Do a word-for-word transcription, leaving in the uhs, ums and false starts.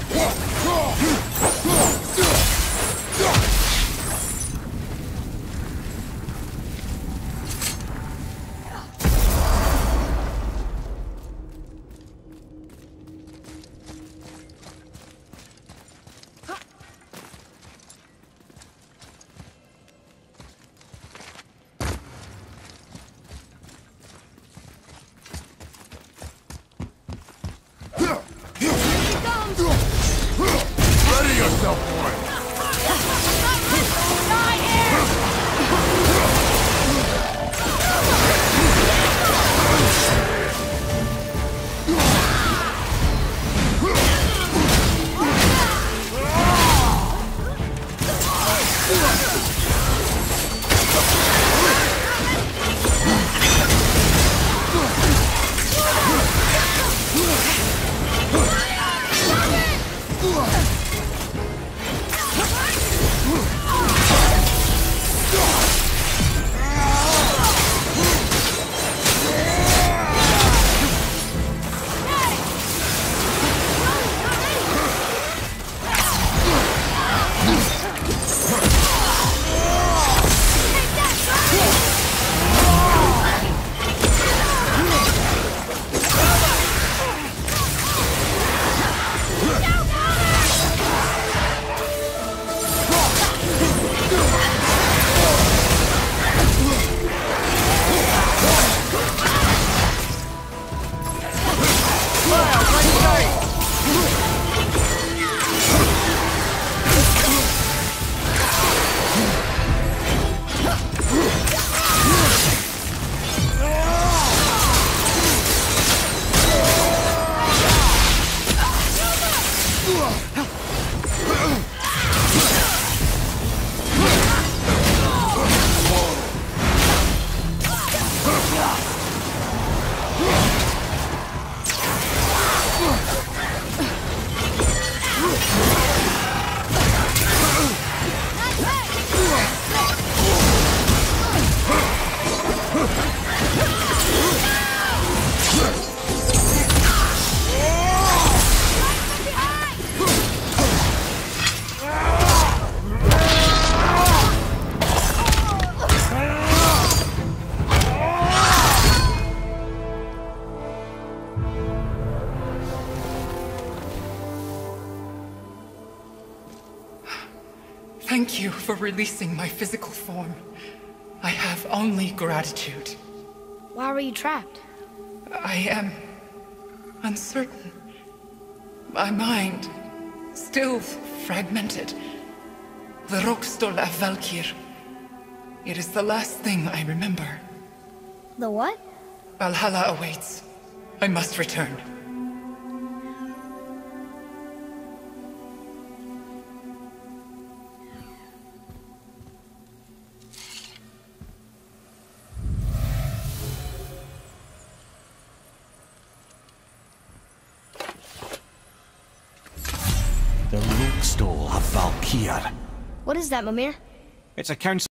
Thank you for releasing my physical form. I have only gratitude. Why were you trapped? I am uncertain. My mind, still fragmented. The Rokstol af Valkyr. It is the last thing I remember. The what? Valhalla awaits. I must return. The Rokstol of Valkyr. What is that, Mimir? It's a council.